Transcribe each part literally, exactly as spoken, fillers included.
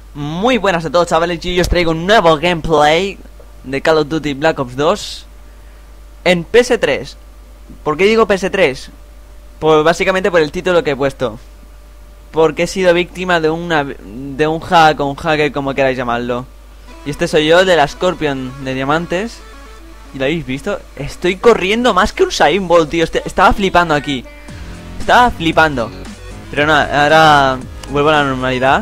Muy buenas a todos, chavales, y yo os traigo un nuevo gameplay de Call of Duty Black Ops dos en P S tres. ¿Por qué digo P S tres? Pues básicamente por el título que he puesto. Porque he sido víctima de una de un hack o un hacker, como queráis llamarlo. Y este soy yo, de la Scorpion de diamantes. ¿Y lo habéis visto? Estoy corriendo más que un Usain Bolt, tío. Est Estaba flipando aquí. Estaba flipando. Pero nada, ahora vuelvo a la normalidad.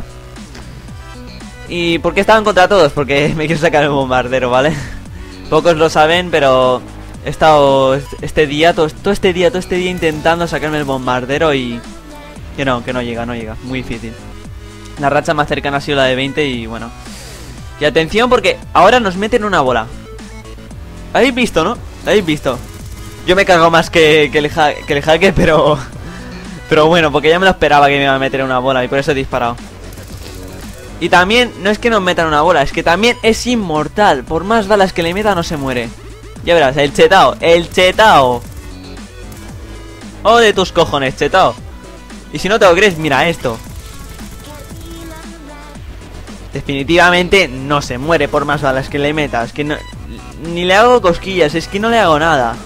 ¿Y por qué estaban contra todos? Porque me quiero sacar el bombardero, ¿vale? Pocos lo saben, pero he estado este día, todo, todo este día, todo este día intentando sacarme el bombardero y... Que no, que no llega, no llega, muy difícil. La racha más cercana ha sido la de veinte y bueno. Y atención porque ahora nos meten una bola. ¿La habéis visto, no? ¿La habéis visto? Yo me cago más que, que, el, ha que el hacker, pero... Pero bueno, porque ya me lo esperaba que me iba a meter una bola y por eso he disparado. Y también, no es que nos metan una bola, es que también es inmortal. Por más balas que le meta no se muere. Ya verás, el chetao, el chetao. Oh, de tus cojones, chetao. Y si no te lo crees, mira esto. Definitivamente no se muere por más balas que le metas. Que no, ni le hago cosquillas, es que no le hago nada.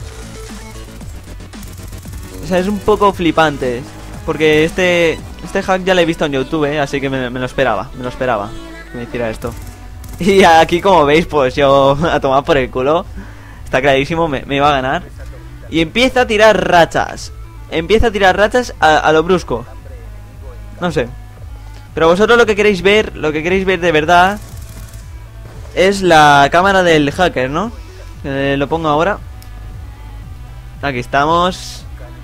O sea, es un poco flipante. Porque este... Este hack ya lo he visto en YouTube, ¿eh? Así que me, me lo esperaba, me lo esperaba que me hiciera esto. Y aquí, como veis, pues yo a tomar por el culo. Está clarísimo, me, me iba a ganar. Y empieza a tirar rachas. Empieza a tirar rachas a, a lo brusco. No sé. Pero vosotros lo que queréis ver, lo que queréis ver de verdad, es la cámara del hacker, ¿no? Eh, lo pongo ahora. Aquí estamos.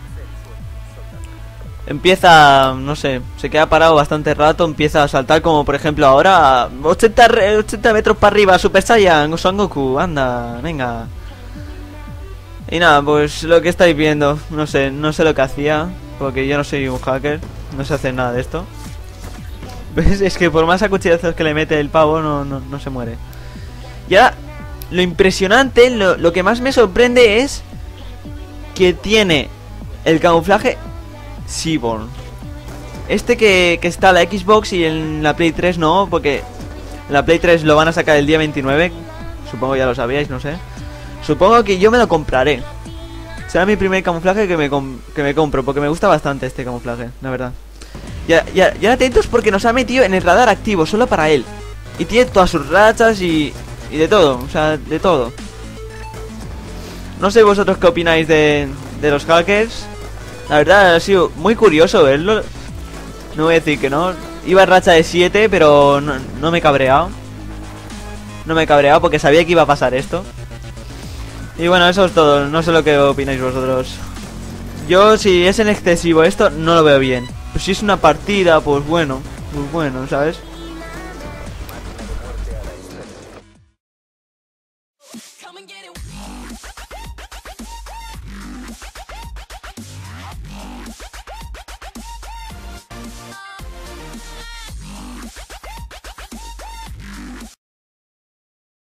Empieza, no sé, se queda parado bastante rato. Empieza a saltar, como por ejemplo ahora ochenta, ochenta metros para arriba, Super Saiyan, Son Goku, anda, venga. Y nada, pues lo que estáis viendo, no sé, no sé lo que hacía, porque yo no soy un hacker, no sé hacer nada de esto. ¿Ves? Es que por más acuchillazos que le mete el pavo, no, no, no se muere. Y ahora, lo impresionante, lo, lo que más me sorprende es que tiene el camuflaje Seaborn. Este que, que está en la Xbox y en la Play tres no, porque en la Play tres lo van a sacar el día veintinueve. Supongo ya lo sabíais, no sé. Supongo que yo me lo compraré. Será mi primer camuflaje que me, com que me compro, porque me gusta bastante este camuflaje, la verdad. Ya, ya, ya atentos porque nos ha metido en el radar activo, solo para él. Y tiene todas sus rachas y, y de todo, o sea, de todo. No sé vosotros qué opináis de, de los hackers. La verdad ha sido muy curioso verlo. No voy a decir que no. Iba en racha de siete, pero no, no me he cabreado. No me he cabreado porque sabía que iba a pasar esto. Y bueno, eso es todo. No sé lo que opináis vosotros. Yo, si es en excesivo esto, no lo veo bien. Pues si es una partida, pues bueno. Pues bueno, ¿sabes?